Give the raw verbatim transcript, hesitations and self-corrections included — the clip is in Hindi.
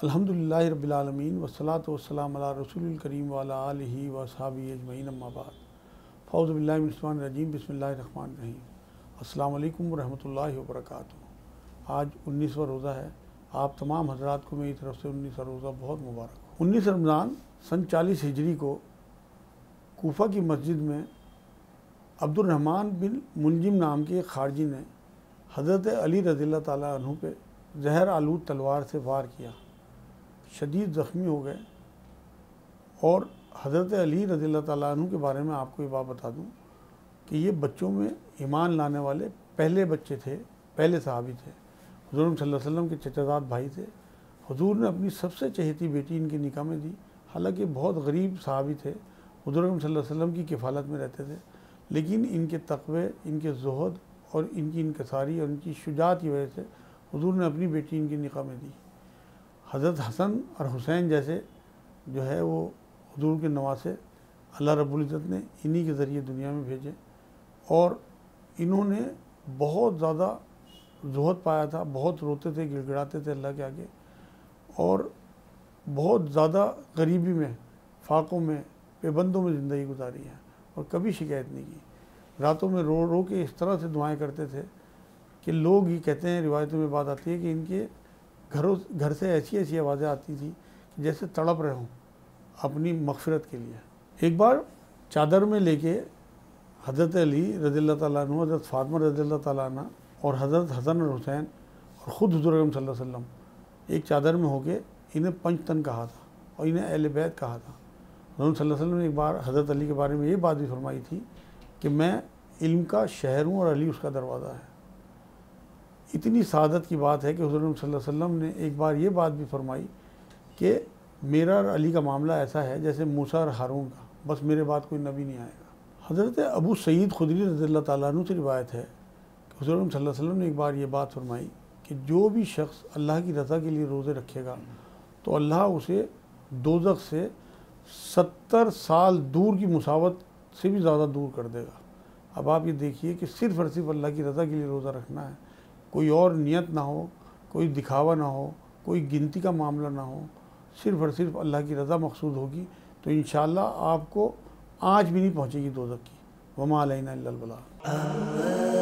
अल्हम्दुलिल्लाहि रब्बिल आलमीन वस्सलातु वस्सलामु अला रसूलिल करीम व अला आलिहि व अस्हाबिहि अजमईन अम्मा बाद। फ़ौज़ु बिल्लाहि मिनश शैतानिर रजीम बिस्मिल्लाहिर रहमानिर रहीम। अस्सलामु अलैकुम व रहमतुल्लाहि व बरकातुहू। आज उन्नीसवां रोज़ा है। आप तमाम हज़रात को मेरी तरफ़ से उन्नीसवां रोज़ा बहुत मुबारक हो। उन्नीस रमज़ान सन चालीस हिजरी को कूफा की मस्जिद में अब्दुर्रहमान बिन मुलजिम नाम के एक खारजी ने हज़रत अली रज़ियल्लाहु ताला अन्हु पे जहर आलूद तलवार से वार किया, शदीद ज़ख्मी हो गए। और हज़रत अली रज़ियल्लाहु ताला अन्हु के बारे में आपको ये बात बता दूं कि ये बच्चों में ईमान लाने वाले पहले बच्चे थे, पहले सहाबी थे। हुज़ूर सल्लल्लाहु अलैहि वसल्लम के चचाजाद भाई थे। हुज़ूर ने अपनी सबसे चहेती बेटी इनकी निकाह में दी। हालांकि बहुत गरीब सहाबी थे, हुज़ूर सल्लल्लाहु अलैहि वसल्लम की किफ़ालत में रहते थे, लेकिन इनके तक़वे, इनके ज़ुहद और इनकी इनकसारी और इनकी शुजाअत की वजह से हुज़ूर ने अपनी बेटी इनकी निकाह में दी। हज़रत हसन और हुसैन जैसे जो है वो हुज़ूर के नवासे अल्लाह रब्बुल इज़्ज़त ने इन्हीं के ज़रिए दुनिया में भेजे। और इन्होंने बहुत ज़्यादा ज़ुहद पाया था, बहुत रोते थे, गिड़गिड़ाते थे अल्लाह के आगे, और बहुत ज़्यादा गरीबी में, फाकों में, पेबंदों में ज़िंदगी गुजारी है और कभी शिकायत नहीं की। रातों में रो रो के इस तरह से दुआएं करते थे कि लोग ये कहते हैं, रिवायतों में बात आती है कि इनके घरों घर से ऐसी ऐसी आवाज़ें आती थी कि जैसे तड़प रहे हों अपनी मग़फ़िरत के लिए। एक बार चादर में लेके हज़रत अली रज़ियल्लाहु ताला अन्हु, हज़रत फ़ातिमा रज़ियल्लाहु ताला अन्हा और हज़रत हसन और हुसैन और ख़ुद हुज़ूर अकरम सल्लल्लाहु अलैहि वसल्लम एक चादर में होके इन्हें पंचतन कहा था और इन्हें अहले बैत कहा था। हुज़ूर सल्लल्लाहु अलैहि वसल्लम ने एक बार हज़रत अली के बारे में ये बात भी फरमाई थी कि मैं इल्म का शहर हूँ और अली उसका दरवाज़ा है। इतनी सादत की बात है कि हुज़ूर सल्लल्लाहु अलैहि वसल्लम ने एक बार ये बात भी फरमाई कि मेरा और अली का मामला ऐसा है जैसे मूसा और हारून का, बस मेरे बाद कोई नबी नहीं आएगा। हज़रत अबू सईद खुदरी रज़ियल्लाहु ताला अन्हु से रिवायत है कि हुज़ूर सल्लल्लाहु अलैहि वसल्लम ने एक बार ये बात फरमाई कि जो भी शख्स अल्लाह की रज़ा के लिए रोज़े रखेगा तो अल्लाह उसे दोज़ख से सत्तर साल दूर की मुसावत से भी ज़्यादा दूर कर देगा। अब आप ये देखिए कि सिर्फ़ और सिर्फ अल्लाह की रज़ा के लिए रोज़ा रखना है, कोई और नियत ना हो, कोई दिखावा ना हो, कोई गिनती का मामला ना हो, सिर्फ़ और सिर्फ अल्लाह की रज़ा मक़सूद होगी तो इंशाअल्लाह आपको आँच भी नहीं पहुँचेगी दोज़ख की। वमा अलैना इल्लल बलाग।